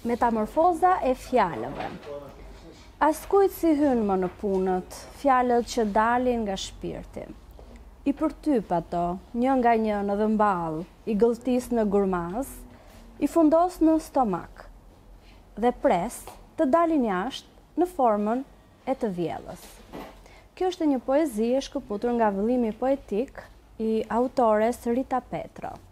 Metamorfoza e fjalëve. Askujt si hynë më në punët, fjalët që dalin nga shpirti. I përtyp ato, një nga një në dhëmball, i gëlltis në gurmaz, i fundos në stomak, dhe pres të dalin jashtë në formën e të vjellës. Kjo është një poezi e shkëputur nga vëllimi poetik i autores Rita Petro.